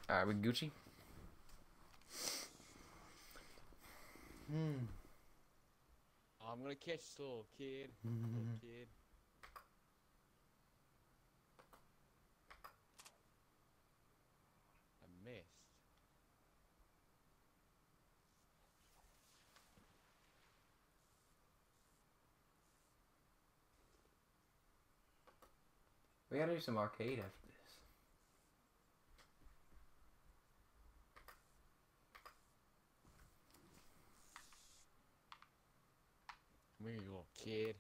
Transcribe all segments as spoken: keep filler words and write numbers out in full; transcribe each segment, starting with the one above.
Alright, we Gucci. Hmm. Oh, I'm gonna catch this little kid. Little kid. I missed. We gotta do some arcade after this. Come here, you little kid.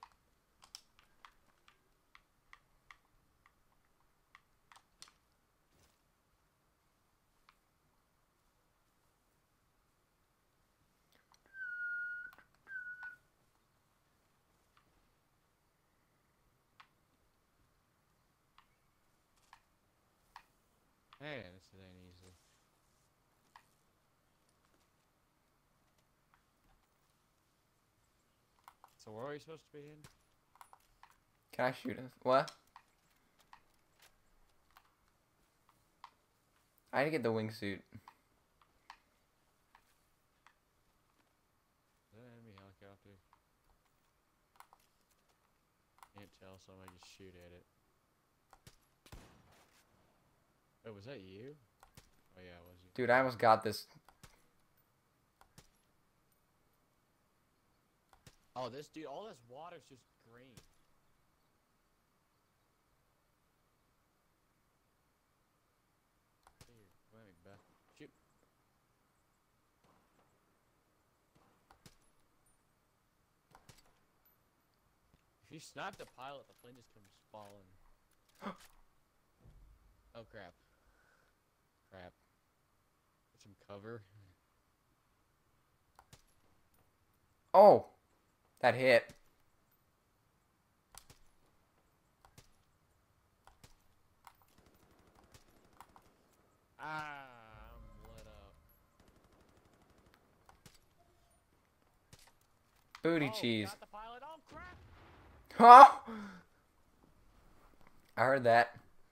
Man, this ain't easy. So where are we supposed to be in? Can I shoot him? What? I need to get the wingsuit. Is that an enemy helicopter? Can't tell, so I might just shoot at it. Oh, was that you? Oh yeah, it was you. Dude, I almost got this. Oh, this dude, all this water's just green. Here, come at me, Beth. Shoot. If you snipe the pilot, the plane just comes falling. Oh crap. Crap. Get some cover. Oh! That hit. Ah, I'm lit up. Booty Oh, cheese. got the pilot. Oh crap! Oh! I heard that.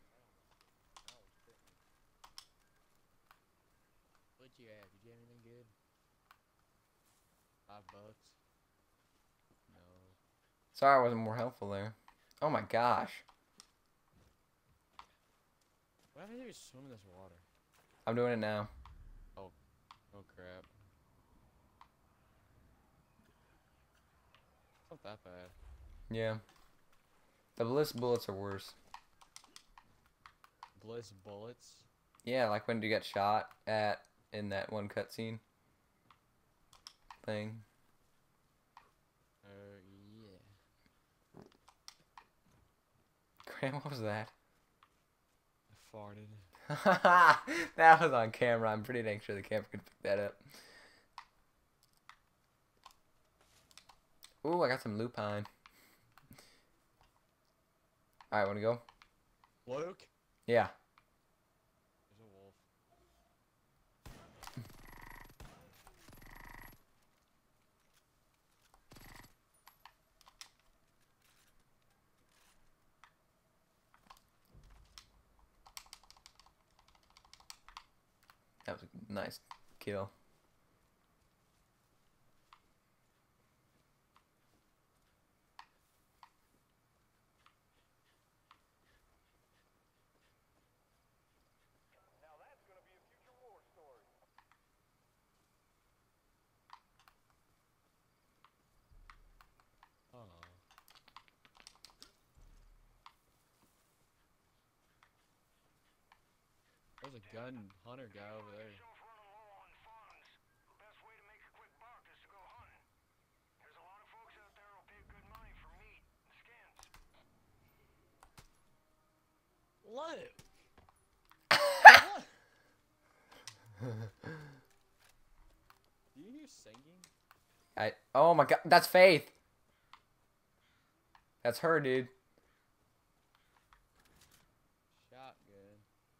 What'd you have? Did you have anything good? Five bucks? No. Sorry I wasn't more helpful there. Oh my gosh. What happens if you swim in this water? I'm doing it now. Oh crap. It's not that bad. Yeah. The bliss bullets are worse. Bliss bullets? Yeah, like when you get shot at in that one cutscene thing. Uh, yeah. Graham, what was that? I farted. That was on camera. I'm pretty dang sure the camera could pick that up. Ooh, I got some lupine. Alright, wanna go? Luke? Yeah. There's a wolf. That was a nice kill. Now that's gonna be a future war story. Oh. There's a gun hunter guy over there. Yourself running low on funds. The best way to make a quick buck is to go hunting. There's a lot of folks out there who'll pay good money for meat and skins. Luke! Do you hear singing? I oh my god, that's Faith. That's her, dude. Shotgun.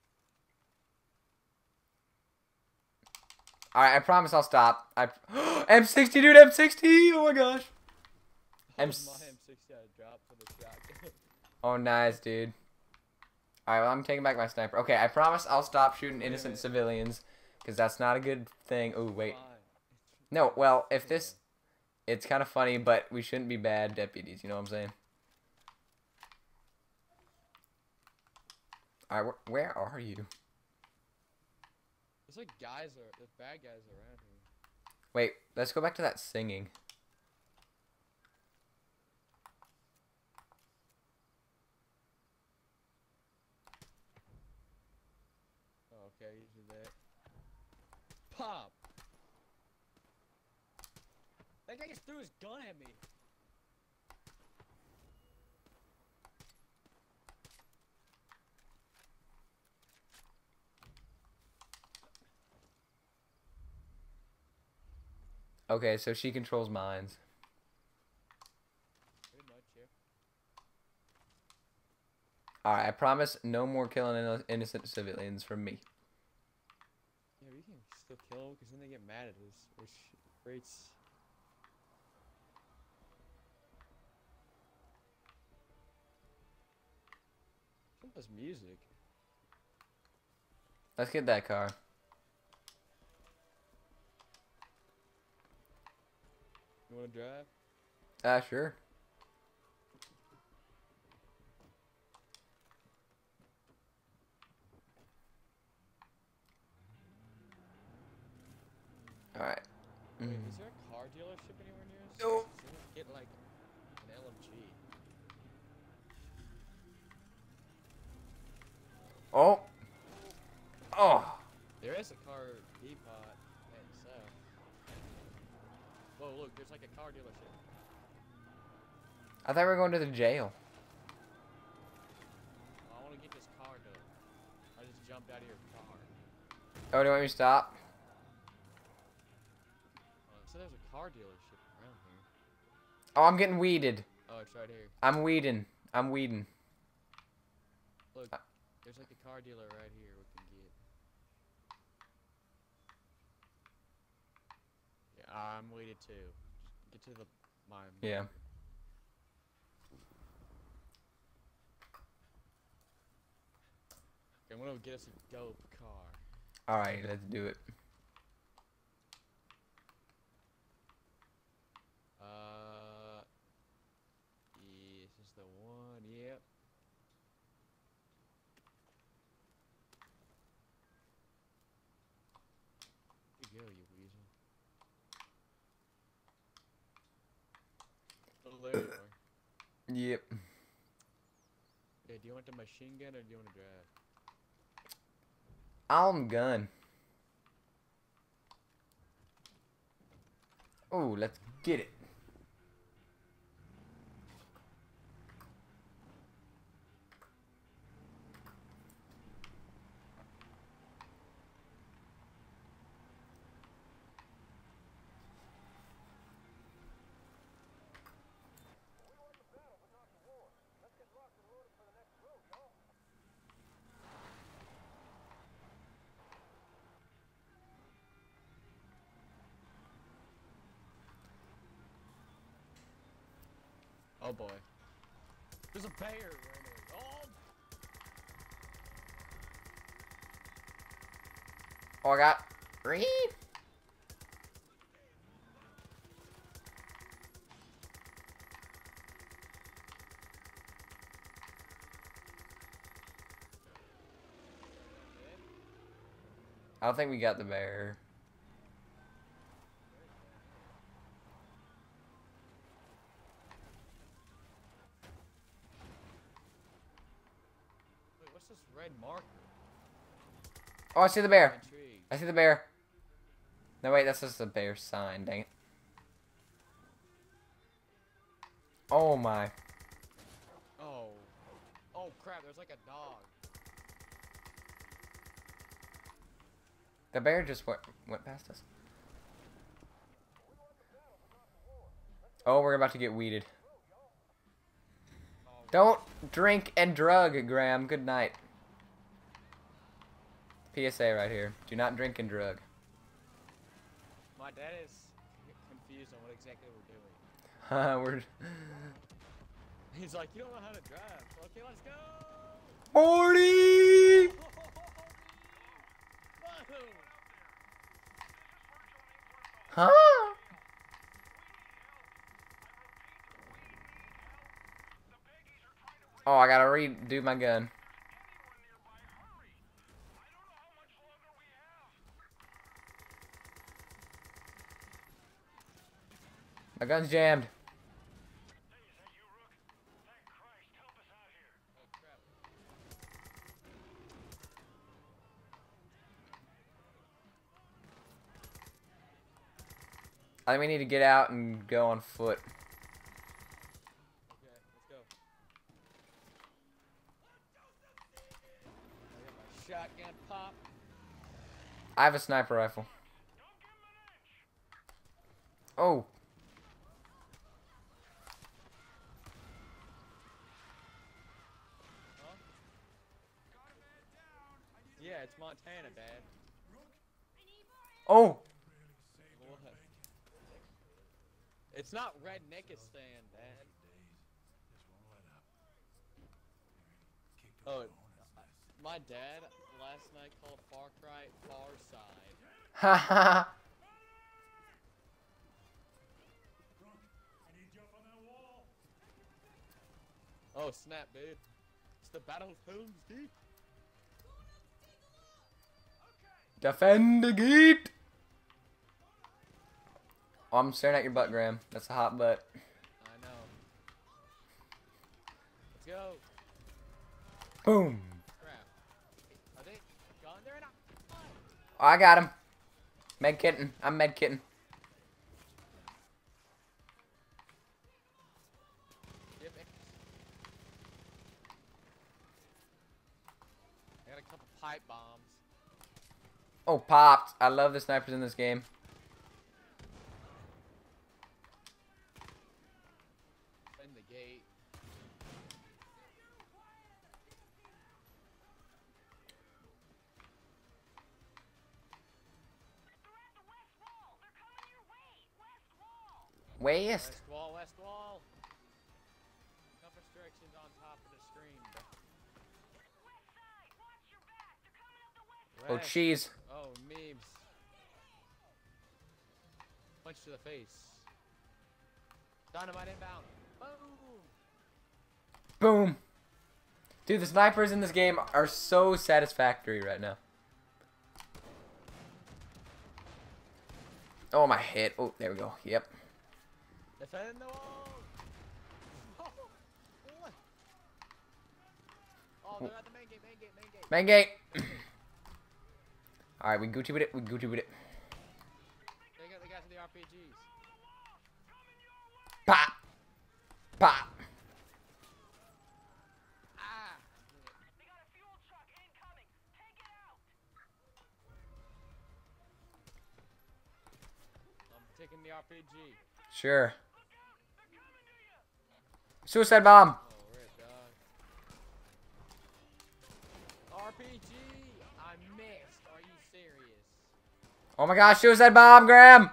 Alright, I promise I'll stop. I M sixty, dude, M sixty. Oh my gosh. Oh, M my M sixty I dropped for the shotgun. Oh, nice, dude. Alright, well, I'm taking back my sniper. Okay, I promise I'll stop shooting Wait a innocent minute. civilians, because that's not a good thing. Oh, wait. Fine. No, well, if this... It's kind of funny, but we shouldn't be bad deputies, you know what I'm saying? Alright, wh where are you? There's like guys are there's bad guys around here. Wait, let's go back to that singing. Oh, okay, you do that. Pop! That guy just threw his gun at me. Okay, so she controls mines. Pretty much, yeah. Alright, I promise no more killing inno- innocent civilians from me. Yeah, we can still kill them because then they get mad at us, which creates. What's music? Let's get that car. You wanna drive? Ah, sure. Alright. Wait, Mm. is there a car dealership anywhere near us? No. So we can get like an L M G. Oh! Oh! There is a car depot at south. Whoa, look, there's like a car dealership. I thought we were going to the jail. I want to get this car though. I just jumped out of your car. Oh, do you want me to stop? Uh, so there's a car dealership around here. Oh, I'm getting weeded. Oh, it's right here. I'm weeding. I'm weeding. Look, Uh. there's like a car dealer right here we can get. Yeah, I'm weighted too. Just get to the mine. Yeah. I'm gonna get us a dope car. Alright, let's do it. Uh, yeah, this is the one. Yep. Here you go, you weasel. Oh, there you are. Yep. Yeah, do you want the machine gun or do you want to drive? I'm gun. Oh, let's get it. Oh boy. There's a bear right there. Oh! Oh, I got... Reed? I don't think we got the bear. Wait, what's this red marker? Oh, I see the bear. I'm intrigued. I see the bear. No, wait, that's just a bear sign. Dang it. Oh, my. Oh. Oh crap, there's like a dog. The bear just went, went past us. Oh, we're about to get weeded. Oh, Don't drink and drug, Graham. Good night. P S A right here. Do not drink and drug. my dad is confused on what exactly we're doing. we're... He's like, you don't know how to drive. Okay, let's go! Morty! Huh? Oh, I gotta redo my gun. My gun's jammed. I think we need to get out and go on foot. Okay, let's go. I got my shotgun pop. I have a sniper rifle. Oh. Huh? Yeah, it's Montana, Dad. Oh. What? It's not Redneckistan, Dad. Oh, my dad last night called Far Cry Far Side. Haha. Oh snap, dude! It's the Battle of Helm's Deep. Defend the gate. Oh, I'm staring at your butt, Graham. That's a hot butt. I know. Let's go. Boom. Crap. Are they gone there or not? Oh. Oh, I got him. Med kitten. I'm med kitten. Yep. I got a couple pipe bombs. Oh, popped. I love the snipers in this game. In the gate. West. West wall, west wall. Compass directions on top of the screen, bro. Oh, West. cheese. Oh, memes. Punch to the face. Dynamite inbound. Boom. Boom. Dude, the snipers in this game are so satisfactory right now. Oh, my head. Oh, there we go. Yep. Defend the wall. Oh, what? Oh, they're at the main gate, main gate, main gate. Main gate. Alright, we Gucci with it. We Gucci with it. They got the guys with the R P Gs. Pop. Pop. Ah. They got a fuel truck incoming. Take it out. I'm taking the R P G. Sure. Suicide bomb. Oh, rip, dog. R P G. I missed. Are you serious? Oh my gosh, suicide bomb, Graham.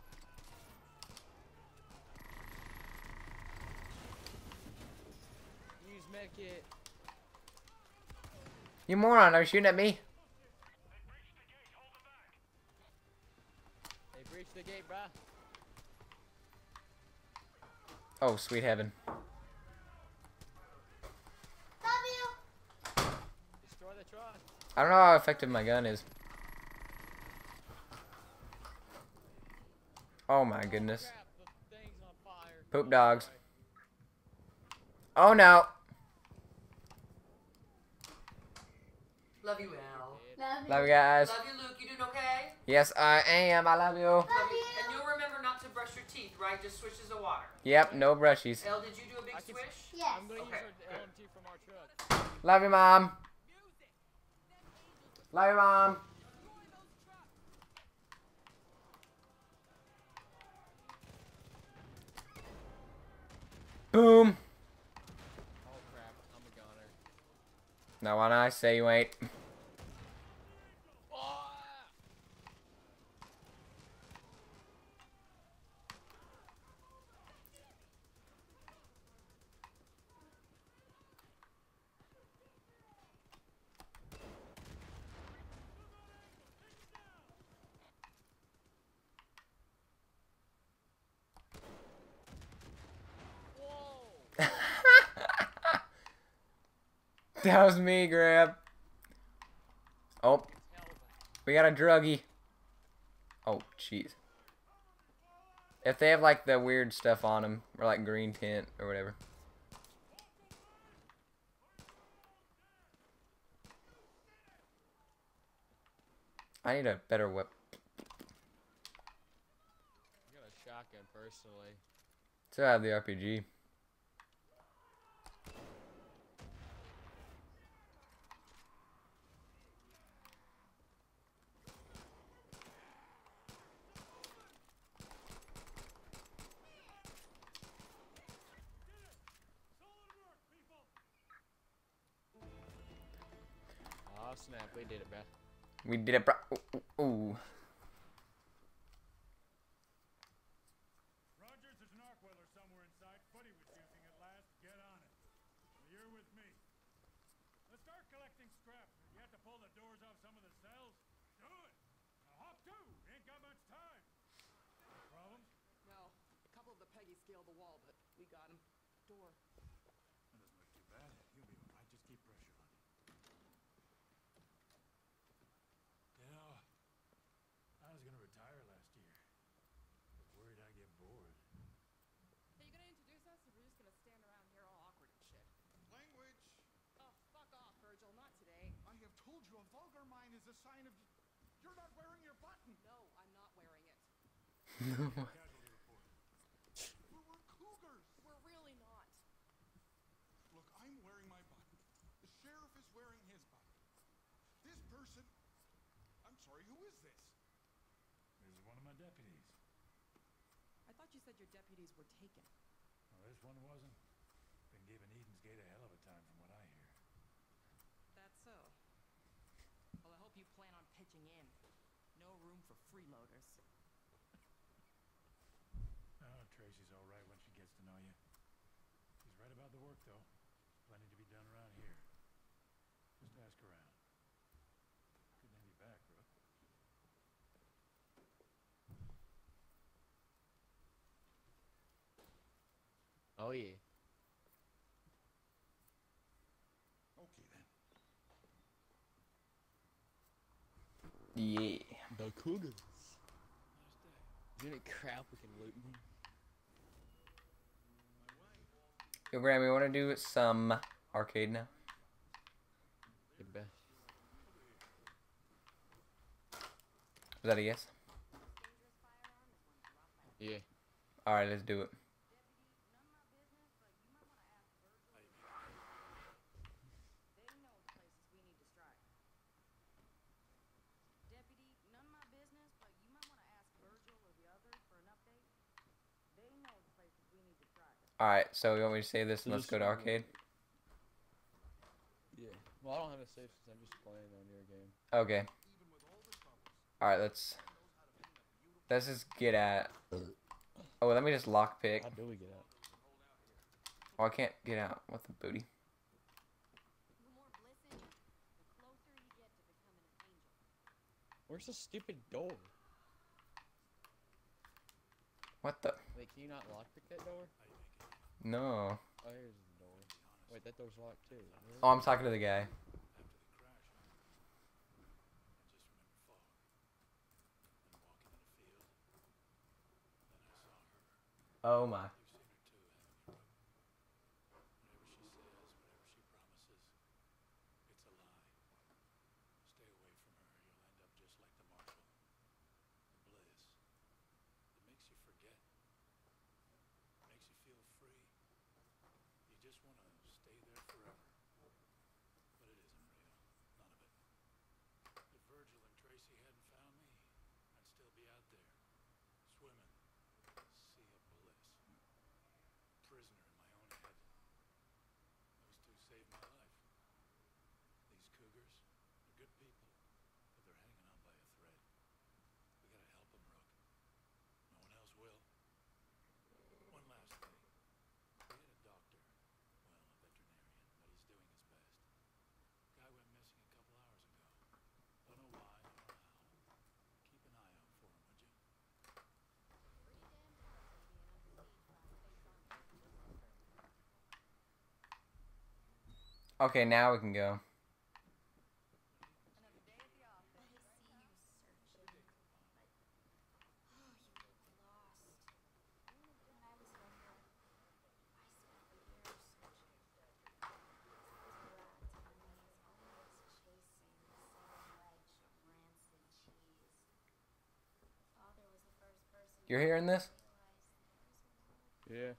Use medkit. You moron, are you shooting at me? They breached the gate, bruh. Oh, sweet heaven. Destroy the truck. I don't know how effective my gun is. Oh my goodness. Crap, the thing's on fire. Poop dogs. Oh no. Love you, Al. Love you. Love you guys. Love you, Luke. You doing okay? Yes, I am. I love you. Love you. And you'll remember not to brush your teeth, right? Just swishes of water. Yep, no brushies. El, did you do a big I can- swish? Yes. I'm gonna Okay, use good. our L M G from our truck. Love you, Mom. Love you, Mom. Boom. Oh crap, I'm a goner. No one I say you ain't. Ah! That was me, Grab. Oh, we got a druggie. Oh, jeez. If they have like the weird stuff on them, or like green tint or whatever. I need a better whip. I got a shotgun personally. So I have the R P G. Oh snap, we did it, bruh. We did it, bro. Ooh, ooh, ooh. Rogers, there's an arc welder somewhere inside. Buddy was using it last. Get on it. You're with me. Let's start collecting scrap. You have to pull the doors off some of the cells. Do it. Now hop too. We ain't got much time. Problems? No. A couple of the Peggy scaled the wall, but we got him. Door. That doesn't look too bad. You'll be all right. Just keep pressure on. You know, I was gonna retire last year. Was worried I'd get bored. Are you gonna introduce us, or we're just gonna stand around here all awkward and shit? Language! Oh, fuck off, Virgil. Not today. I have told you a vulgar mind is a sign of... You're not wearing your button! No, I'm not wearing it. Casualty report. We're, we're cougars! We're really not. Look, I'm wearing my button. The sheriff is wearing his button. This person... I'm sorry, who is this? This is one of my deputies. I thought you said your deputies were taken. Well, this one wasn't. Been giving Eden's Gate a hell of a time from what I hear. That's so. Well, I hope you plan on pitching in. No room for freeloaders. Oh, Tracy's all right when she gets to know you. She's right about the work, though. Plenty to be done around here. Just ask around. Good to have you back, Brooke. Oh yeah. Okay, then. Yeah. The cougars. Unit crap, we can loot them. Yo, Graham, we want to do some arcade now. Your best. Was that a yes? Yeah. All right, let's do it. They know the places we need to strike. Deputy, none of my business, but you might want to ask Virgil or the others for an update. They know the places we need to strike. All right, so you want me to say this and let's go to arcade? Yeah. Well, I don't have a save since I'm just playing on your game. Okay. All right, let's let's just get at. Oh, let me just lockpick. How do we get out? Oh, I can't get out. What the booty? The more bliss in you, the closer you get to becoming an angel. Where's the stupid door? What the? Wait, can you not lockpick that door? No. Oh, here's the door. Wait, that door's locked too. Really? Oh, I'm talking to the guy. Oh my. Okay, now we can go. Another day at the office. I see you searching, but oh, you look lost. When I was younger, I spent years searching. This brat Tony is always chasing the seven wedge of rancid cheese. Father was the first person You're hearing this? to realize there's a world Yeah.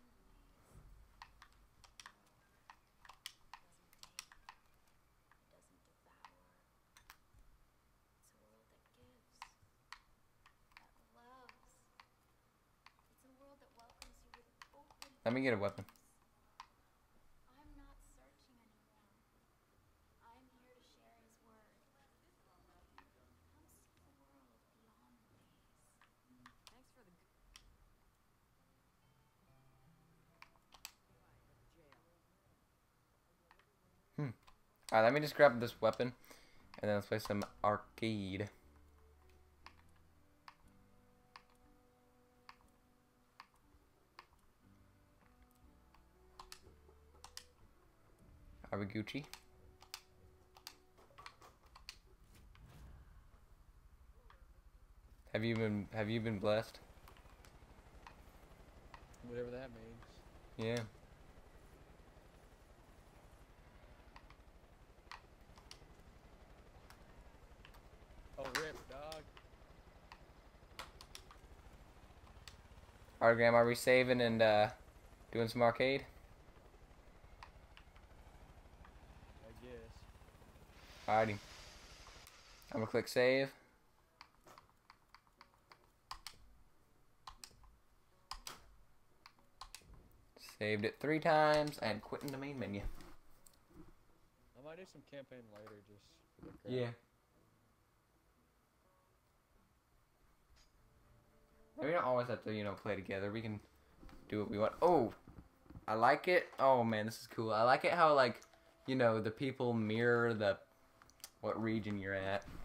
doesn't devour. It's a world that gives, that loves. It's a world that welcomes you with open Let me get a weapon. I'm not searching anymore. I'm here to share his word. Come see the world beyond these. Thanks for the. Alright, let me just grab this weapon. And then let's play some arcade. Are we Gucci? Have you been have you been blessed? Whatever that means. Yeah. Oh, rip, dog. Alright, Graham, are we saving and uh, doing some arcade? I guess. Alrighty. I'm gonna click save. Saved it three times and quit in the main menu. I might do some campaign later just for the crowd. We don't always have to, you know, play together. We can do what we want. Oh, I like it. Oh man, this is cool. I like it how, like, you know, the people mirror the what region you're at.